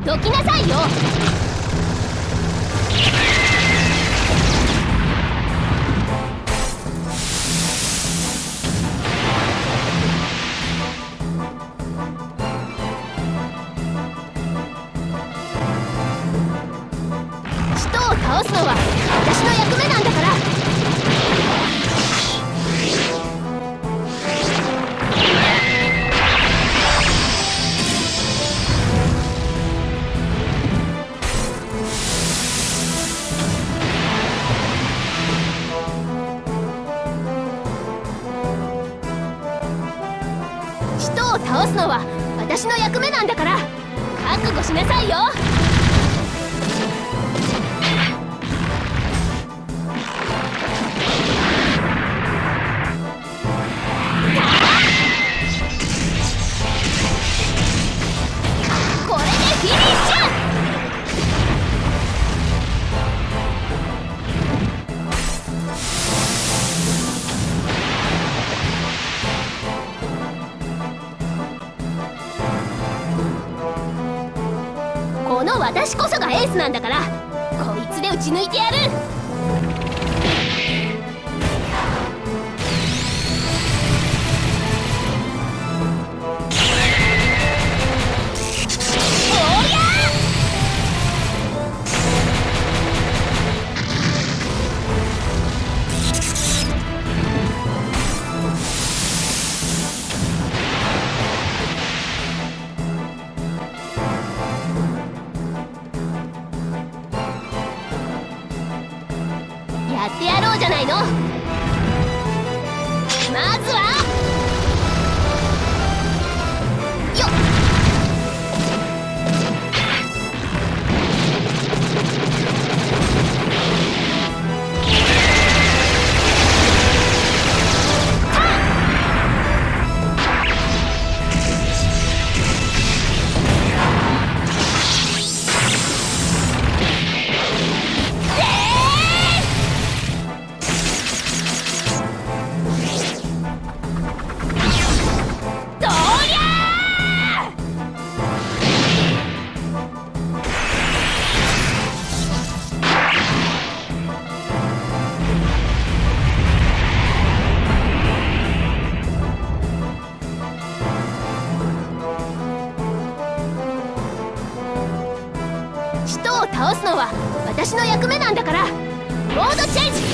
どきなさいよ。使徒を倒すのは私の役目なんだから。使徒を倒すのは私の役目なんだから、覚悟しなさいよ。これでフィニッシュ。この私こそがエースなんだから、こいつで打ち抜いてやる。おりゃやってやろうじゃないの。まずはよっ。使徒を倒すのは私の役目なんだから。モードチェンジ。